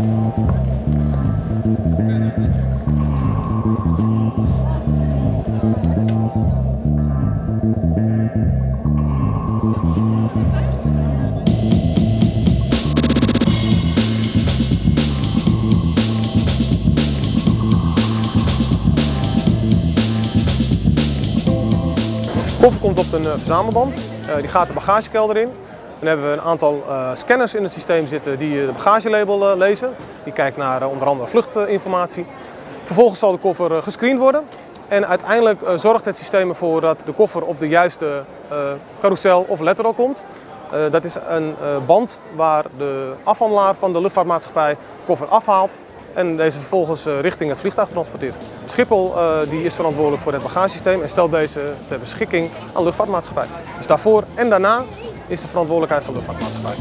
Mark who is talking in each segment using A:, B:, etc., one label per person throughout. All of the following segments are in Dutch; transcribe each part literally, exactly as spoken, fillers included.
A: De koffer komt op een uh, verzamelband, uh, die gaat de bagagekelder in. Dan hebben we een aantal uh, scanners in het systeem zitten die uh, de bagagelabel uh, lezen. Die kijkt naar uh, onder andere vluchtinformatie. Vervolgens zal de koffer uh, gescreend worden. En uiteindelijk uh, zorgt het systeem ervoor dat de koffer op de juiste uh, carousel of letterol komt. Uh, dat is een uh, band waar de afhandelaar van de luchtvaartmaatschappij de koffer afhaalt en deze vervolgens uh, richting het vliegtuig transporteert. Schiphol uh, die is verantwoordelijk voor het bagagesysteem en stelt deze ter beschikking aan de luchtvaartmaatschappij. Dus daarvoor en daarna is de verantwoordelijkheid van de luchtvaartmaatschappij.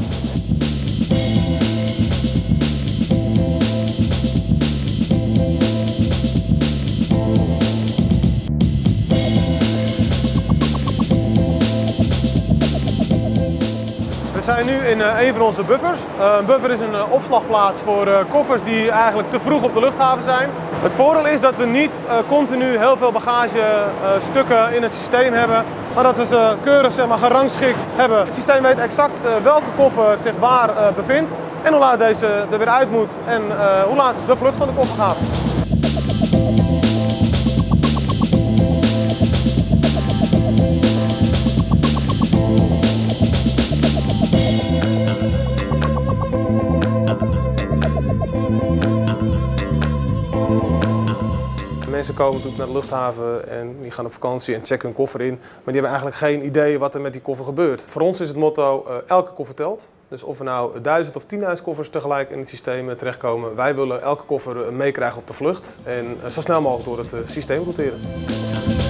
A: We zijn nu in uh, een van onze buffers. Uh, een buffer is een uh, opslagplaats voor uh, koffers die eigenlijk te vroeg op de luchthaven zijn. Het voordeel is dat we niet uh, continu heel veel bagagestukken uh, in het systeem hebben, maar dat we ze keurig zeg maar, gerangschikt hebben. Het systeem weet exact uh, welke koffer zich waar uh, bevindt en hoe laat deze er weer uit moet en uh, hoe laat de vlucht van de koffer gaat. Mensen komen natuurlijk naar de luchthaven en die gaan op vakantie en checken hun koffer in. Maar die hebben eigenlijk geen idee wat er met die koffer gebeurt. Voor ons is het motto, uh, elke koffer telt. Dus of er nou duizend of tienduizend koffers tegelijk in het systeem terechtkomen. Wij willen elke koffer meekrijgen op de vlucht en uh, zo snel mogelijk door het uh, systeem roteren.